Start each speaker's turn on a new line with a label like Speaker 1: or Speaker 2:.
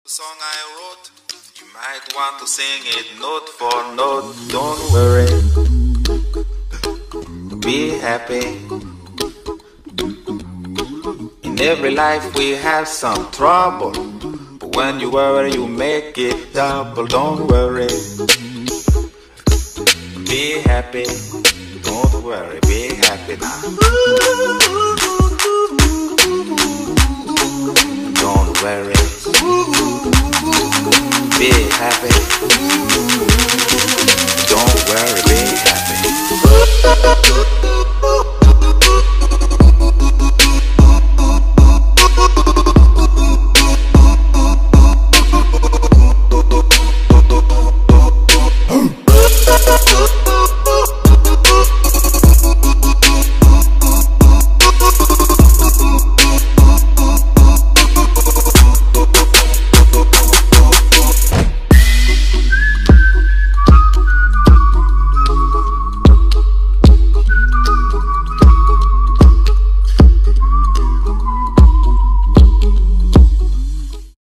Speaker 1: Song I wrote, you might want to sing it note for note. Don't worry, be happy. In every life we have some trouble, but when you worry you make it double. Don't worry, be happy. Don't worry, be happy now. Don't worry, be happy.